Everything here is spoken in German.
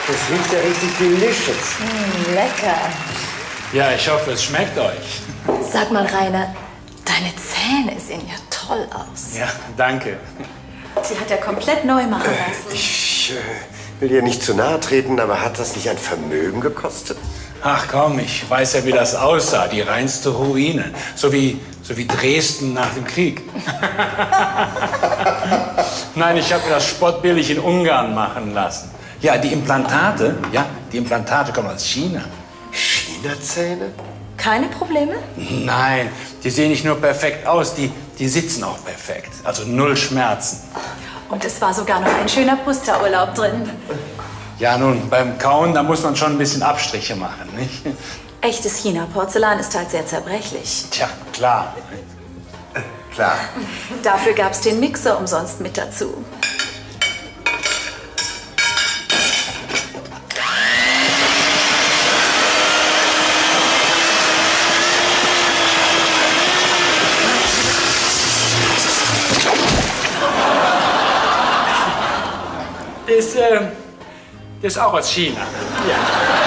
Das riecht ja richtig delicious. Lecker. Ja, ich hoffe, es schmeckt euch. Sag mal, Rainer, deine Zähne sehen ja toll aus. Ja, danke. Sie hat ja komplett neu machen lassen. Ich will dir nicht zu nahe treten, aber hat das nicht ein Vermögen gekostet? Ach komm, ich weiß ja, wie das aussah. Die reinste Ruine. So wie Dresden nach dem Krieg. Nein, ich habe mir das spottbillig in Ungarn machen lassen. Ja, die Implantate kommen aus China. China-Zähne? Keine Probleme? Nein, die sehen nicht nur perfekt aus, die sitzen auch perfekt. Also null Schmerzen. Und es war sogar noch ein schöner Pusterurlaub drin. Ja, nun, beim Kauen, da muss man schon ein bisschen Abstriche machen, nicht? Echtes China-Porzellan ist halt sehr zerbrechlich. Tja, klar. Klar. Dafür gab's den Mixer umsonst mit dazu. Das ist auch aus China. Ja.